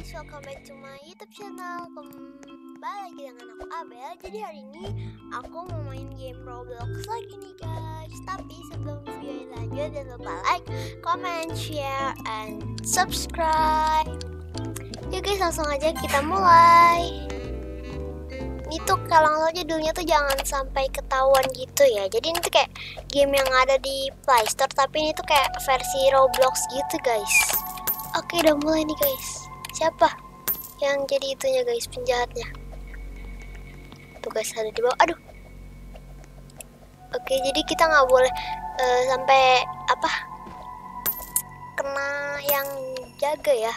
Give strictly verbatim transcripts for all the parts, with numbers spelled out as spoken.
guys, welcome back to my YouTube channel. Kembali lagi dengan aku Abel. Jadi hari ini aku mau main game Roblox lagi nih guys. Tapi sebelum video ini lanjut, jangan lupa like, comment, share, and subscribe. Yuk guys, langsung aja kita mulai. Ini tuh kalau lo judulnya tuh jangan sampai ketahuan gitu ya. Jadi ini tuh kayak game yang ada di Play Store, tapi ini tuh kayak versi Roblox gitu guys. Oke, udah mulai nih guys. Siapa yang jadi itunya guys, penjahatnya? Tuh guys, ada di bawah. Aduh. Oke, jadi kita nggak boleh uh, sampai apa kena yang jaga ya.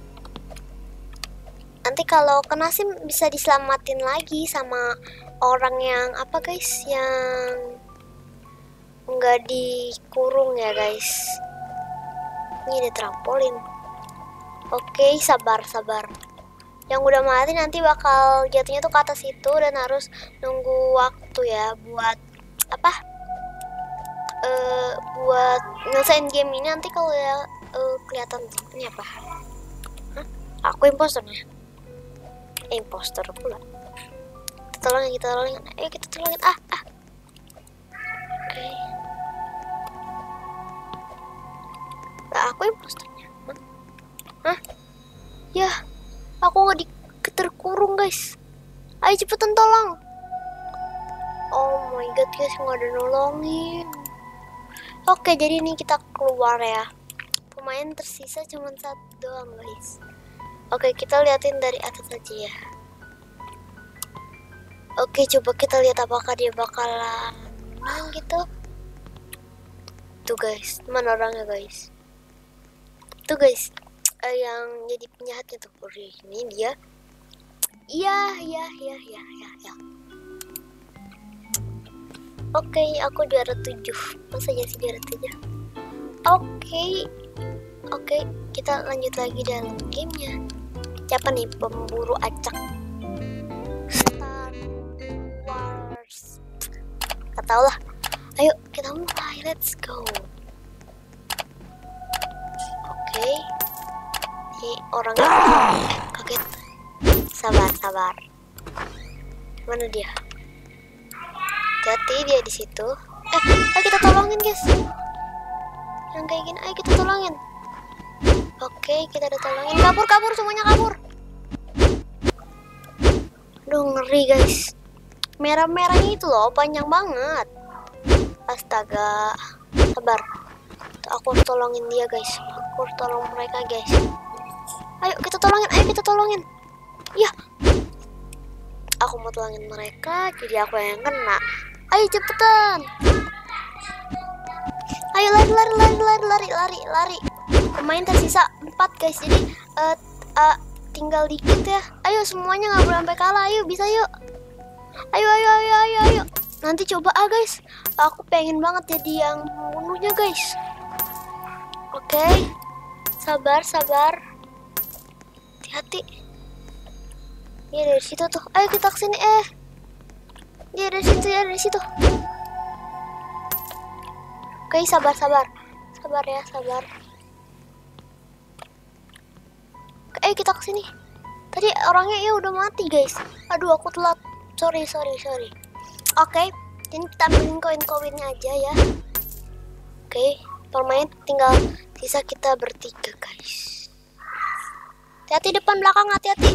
Nanti kalau kena sih bisa diselamatin lagi sama orang yang apa guys, yang nggak dikurung ya guys. Ini ada trampolin. Oke, sabar sabar. Yang udah mati nanti bakal jatuhnya tuh ke atas itu dan harus nunggu waktu ya buat apa? Uh, buat nyelesain game ini. Nanti kalau ya uh, kelihatan ini apa? Hah? Aku imposternya. Eh, imposter pula. Kita tolongin, kita tolongin. Ayo kita tolongin. Ah, ah. Oke. Nah, aku imposternya. Hah? Ya, aku nggak di terkurung guys. Ayo cepetan tolong. Oh my god guys, nggak ada nolongin. Oke, jadi ini kita keluar ya. Pemain tersisa cuma satu doang guys. Oke, kita liatin dari atas aja ya. Oke, coba kita lihat apakah dia bakalan menang gitu. Tuh guys, mana orangnya guys? Tuh guys. Uh, yang jadi penjahatnya tuh. Ini dia. Iya, iya, iya, iya, iya, ya. Oke, aku juara tujuh. Masa aja sih juara tujuh? Oke. Oke, kita lanjut lagi dalam gamenya. Siapa nih pemburu acak? Star Wars. Gak tau lah. Ayo, kita mulai. Let's go. Oke. Ini orangnya eh, kaget. Sabar, sabar. Mana dia? Hati dia di situ. Eh, ayo kita tolongin guys. Yang kayak gini, ayo kita tolongin. Oke, kita udah tolongin. Kabur, kabur, semuanya kabur. Aduh, ngeri guys. Merah-merahnya itu loh, panjang banget. Astaga. Sabar. Aku harus tolongin dia guys. Aku harus tolong mereka guys. Ayo kita tolongin, ayo kita tolongin. Ya, aku mau tolongin mereka, jadi aku yang kena. Ayo cepetan. Ayo lari, lari, lari, lari, lari, lari, lari. Pemain tersisa empat guys, jadi uh, uh, tinggal dikit ya. Ayo semuanya nggak boleh sampai kalah. Ayo bisa yuk. Ayo, ayo, ayo, ayo, ayo. Nanti coba ah guys. Aku pengen banget jadi yang membunuhnya guys. Oke, sabar, sabar. Hati, dia dari situ tuh. Ayo kita kesini eh. Dia dari situ, ya dari situ. Oke, sabar, sabar, sabar ya, sabar. Oke, ayo kita kesini. Tadi orangnya ya udah mati guys. Aduh, aku telat. Sorry, sorry, sorry. Oke, jadi kita ambilin koin-koinnya aja ya. Oke, permain tinggal sisa kita bertiga guys. Hati-hati depan belakang, hati-hati.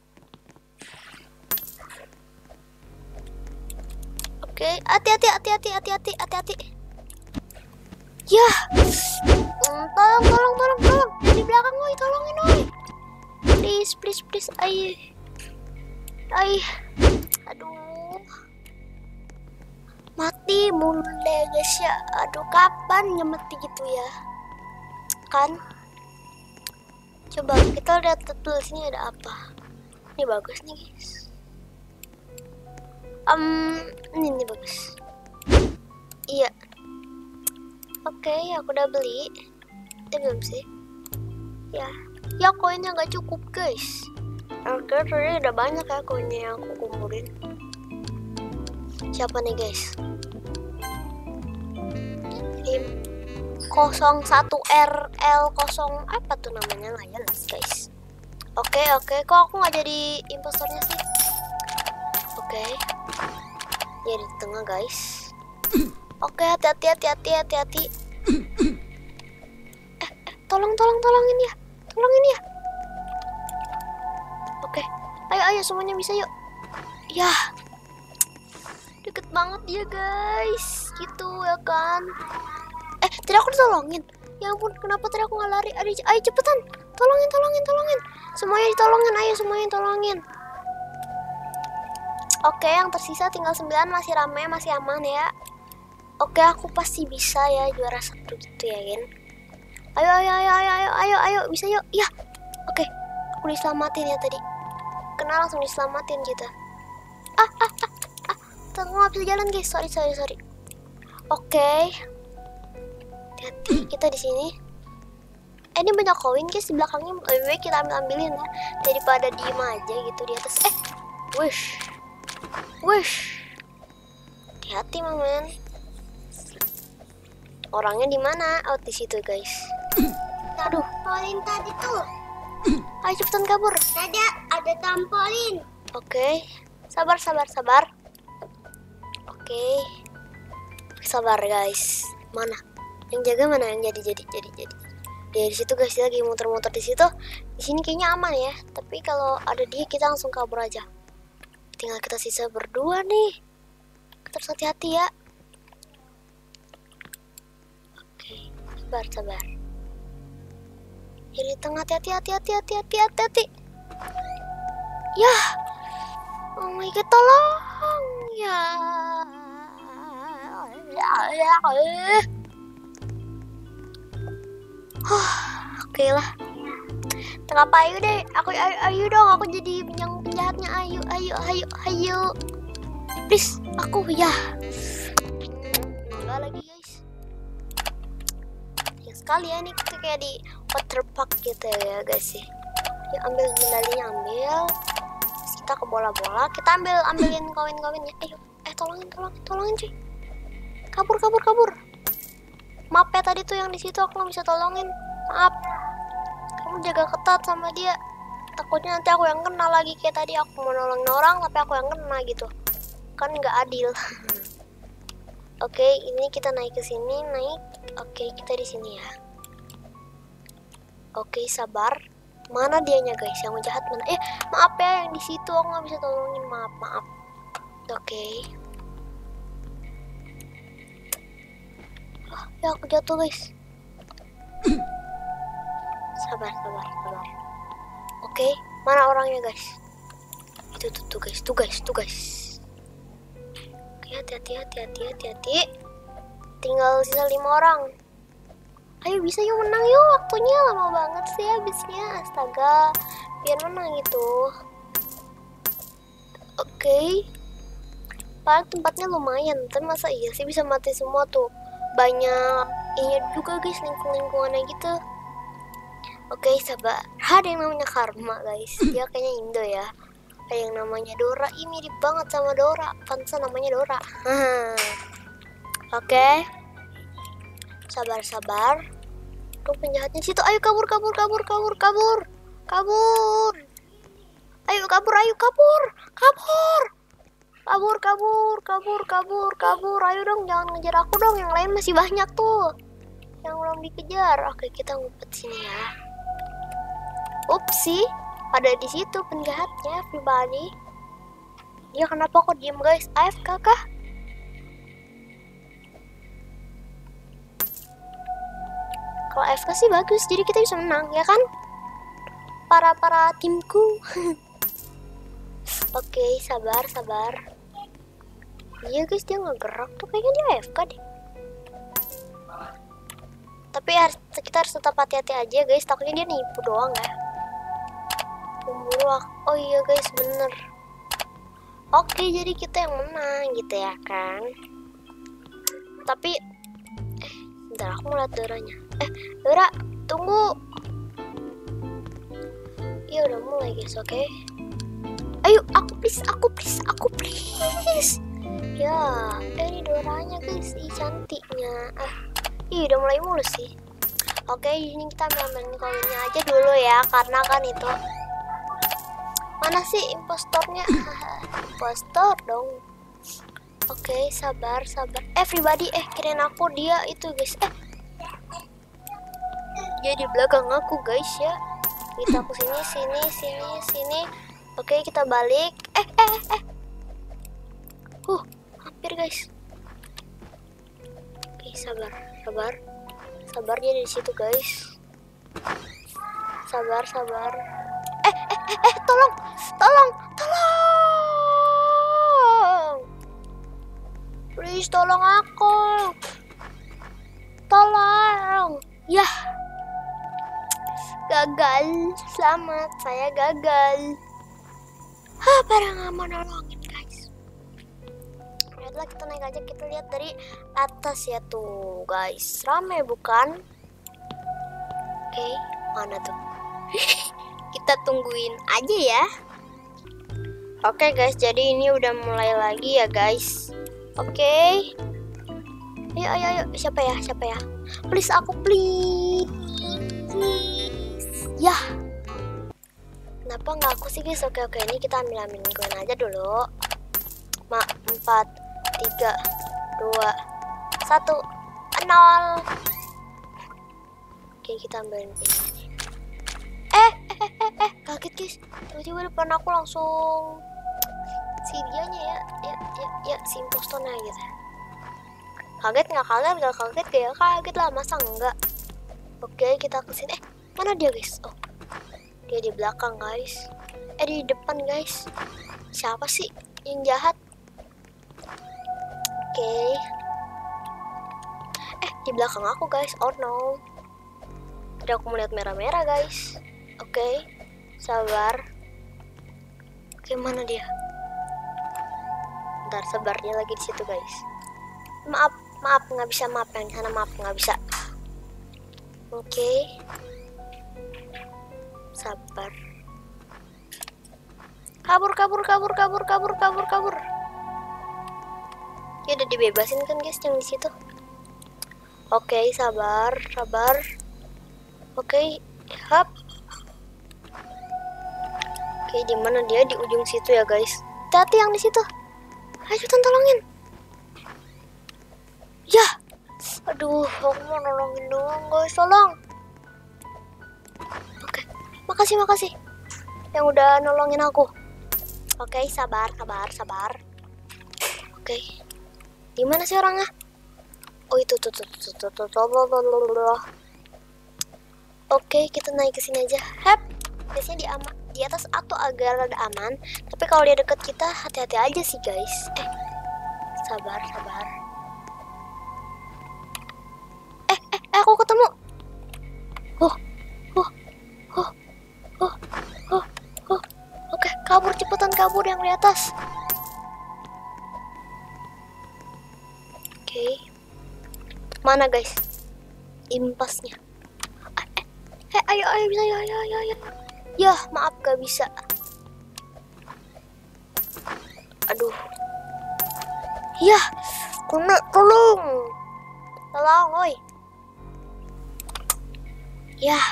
Oke, hati-hati, hati-hati, hati-hati, hati-hati. Ya, hmm, tolong, tolong, tolong, tolong. Di belakang, woi, tolongin, woi. Please, please, please, ayo, ayo. Aduh, mati mulu deh guys ya. Aduh, kapan nyemeti gitu ya? Kan? Coba kita lihat dulu sini ada apa. Ini bagus nih guys. Um, ini, ini bagus. Iya. Oke, aku udah beli. Dia belum sih? Ya, ya koinnya nggak cukup guys. Oke, tadi udah banyak ya koinnya yang aku kumpulin. Siapa nih guys? Tim nol satu R L nol apa tuh namanya, nggak jelas guys. Oke, oke. Kok aku nggak jadi impostornya sih? Oke. Dia di tengah, guys. Oke, hati-hati, hati-hati, hati-hati. Eh, eh, tolong, tolong, tolongin ya. Tolongin ya. Oke. Ayo, ayo, semuanya bisa yuk. Ya. Deket banget dia, guys. Gitu ya kan. Eh, tadi aku ditolongin. Ya ampun, kenapa tadi aku nggak lari? Ayo, ayo cepetan. Tolongin, tolongin, tolongin. Semuanya ditolongin, ayo semuanya tolongin. Oke, yang tersisa tinggal sembilan, masih ramai, masih aman ya. Oke, aku pasti bisa ya juara satu gitu ya, Gen. Ayo, ayo, ayo, ayo, ayo, ayo, ayo, bisa yuk. Ya. Oke, aku diselamatin ya tadi. Kena langsung diselamatin gitu. Ah, ah, ah, ah. Aku nggak bisa jalan, guys. Sorry, sorry, sorry. Oke. Hati-hati, kita di sini. Eh, ini banyak koin, guys. Di belakangnya lebih baik kita ambil-ambilin ya, daripada diem aja gitu di atas. Eh, wish. Wish. Hati-hati, Maman. Orangnya di mana? Oh, di situ, guys. Aduh, trampolin tadi tuh. Ayo cepetan kabur. Ada, ada trampolin. Oke. Sabar, sabar, sabar. Oke. Sabar, guys. Mana? Yang jaga mana? Yang jadi, jadi, jadi, jadi. Dari situ, guys, dia lagi muter-muter di situ. Di sini kayaknya aman ya. Tapi kalau ada dia, kita langsung kabur aja. Tinggal kita sisa berdua nih. Kita harus hati-hati ya. Oke, sabar, sabar. Jadi tengah, hati-hati, hati-hati, hati-hati, hati-hati. Ya. Oh my god, tolong. Ya. Ya, ya. Huh, oke lah. Tengah apa ayo deh. Aku ayo, ayo dong, aku jadi yang penjahatnya. Ayo, ayo, ayo, ayo. Please, aku ya. Enggak lagi, guys. Ya sekali ya, ini kita kayak di water park gitu ya, guys sih. Ya ambil medalinya, ambil. Terus kita ke bola-bola, kita ambil ambilin koin-koinnya. Ayo, eh tolongin, tolongin, tolongin cuy. Kabur, kabur, kabur. Maaf ya tadi tuh yang di situ aku nggak bisa tolongin. Maaf. Kamu jaga ketat sama dia. Takutnya nanti aku yang kena lagi kayak tadi aku mau nolongin orang tapi aku yang kena gitu. Kan nggak adil. Oke, ini kita naik ke sini, naik. Oke, kita di sini ya. Oke, sabar. Mana dianya, guys? Yang jahat mana? Eh, maaf ya yang di situ aku nggak bisa tolongin. Maaf, maaf. Oke. Oh, ya aku jatuh, guys. Sabar, sabar, sabar. Oke, mana orangnya, guys? Itu tuh, tuh guys, tuh guys, tuh guys. Oke, hati-hati, hati-hati, hati-hati. Tinggal sisa lima orang. Ayo bisa yuk menang yuk, waktunya lama banget sih habisnya. Astaga, biar menang gitu. Oke. Paling tempatnya lumayan, tapi masa iya sih bisa mati semua tuh. Banyak ini juga guys, lingkung-lingkungannya gitu. Oke, sabar. Ada yang namanya Karma, guys. Dia kayaknya Indo ya. Ada yang namanya Dora. Ih, mirip banget sama Dora. Pantesan namanya Dora. Oke. Sabar-sabar. Tuh penjahatnya situ. Ayo kabur, kabur, kabur, kabur, kabur. Kabur. Ayo kabur, ayo kabur. Kabur. Kabur, kabur, kabur, kabur, kabur. Ayo dong, jangan ngejar aku dong. Yang lain masih banyak tuh. Yang belum dikejar. Oke, kita ngumpet sini ya. Upsi, ada di situ penjahatnya, pribadi. Dia kenapa kok diem, guys? A F K kah? Kalau A F K sih bagus, jadi kita bisa menang, ya kan? Para para timku. Oke, sabar, sabar. Iya guys, dia nggak gerak tuh, kayaknya dia A F K deh. Tapi harus, kita harus tetap hati-hati aja guys, takutnya dia nipu doang ya. Pemburu aku. Oh iya guys, bener. Oke, jadi kita yang menang gitu ya kan. Tapi eh bentar, aku mau lihat Doranya. Eh Dora, tunggu. Iya udah mulai guys, oke okay? Ayo, aku please, aku please, aku please. Ya, eh ini Doranya guys, ih cantiknya. Ah, ih udah mulai mulus sih. Oke, ini kita ambil koinnya aja dulu ya, karena kan itu Mana sih impostornya? Impostor dong. Oke, okay, sabar, sabar. Everybody, eh kirain aku dia itu guys. Eh, dia di belakang aku guys ya. Kita aku sini, sini, sini, sini. Oke, okay, kita balik. Eh, eh, eh. Huh, hampir guys. Oke, okay, sabar, sabar, sabar dia di situ guys. Sabar, sabar. Eh, eh, eh, eh, tolong, tolong, tolong. Please, tolong aku. Tolong. Yah. Gagal. Selamat, saya gagal. Hah, pada nggak mau nolongin guys. Lihatlah, kita naik aja, kita lihat dari atas ya tuh guys. Rame bukan? Oke, okay, mana tuh? Kita tungguin aja ya. Oke okay guys, jadi ini udah mulai lagi ya guys. Oke, okay. Ayo, ayo, ayo. Siapa ya? Siapa ya? Please aku, please. Please. Yah. Kenapa nggak aku sih guys? Oke, oke. Ini kita ambil ambil koin aja dulu. Ma, empat, tiga, dua, satu, nol. Oke, kita ambilin ini. Eh, eh, eh, eh, kaget guys. Tiba-tiba depan aku langsung si dianya ya, ya, ya, ya, si impostornya gitu. Kaget nggak kaget, nggak kaget kayak kaget lah, masa enggak? Oke, kita kesini. Eh, mana dia guys? Oh, dia di belakang guys. Eh, di depan guys. Siapa sih yang jahat? Oke. Eh, di belakang aku guys. Oh no. Tadi aku melihat merah-merah guys. Oke, sabar. Oke, mana dia? Bentar, sabar, dia lagi di situ guys. Maaf, maaf, nggak bisa, maaf yang di sana, maaf nggak bisa. Oke, sabar. Kabur, kabur, kabur, kabur, kabur, kabur, kabur. Ya udah dibebasin kan guys yang di situ. Oke, sabar, sabar. Oke, hap. Oke, di mana dia? Di ujung situ ya guys. Hati-hati yang di situ. Ayo cepetan tolongin. Ya. Aduh, aku mau nolongin doang guys, tolong. Oke, makasih makasih yang udah nolongin aku. Oke, sabar, sabar, sabar. Oke. Di mana sih orangnya? Oh, itu tuh tuh tuh tuh tuh tuh. Oke, kita naik ke sini aja. Hap. Biasanya di ama di atas atau agar ada aman, tapi kalau dia deket kita hati-hati aja sih guys. Eh, sabar, sabar. Eh, eh, eh aku ketemu. Oh, oh, oh, oh, oh, oh. Oke, kabur cepetan, kabur yang di atas. Oke, mana guys? Impasnya. Eh, eh, eh, ayo, ayo, bisa, ayo, ayo, ayo, ayo. Yah, maaf gak bisa. Aduh. Yah, kena, tolong. Tolong, oi. Yah.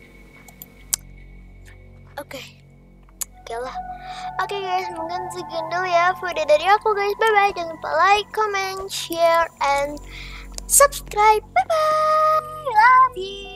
Oke. Okay. Oke lah. Oke okay guys, mungkin segitu dulu ya video dari aku guys. Bye bye. Jangan lupa like, comment, share, and subscribe. Bye bye. Love you.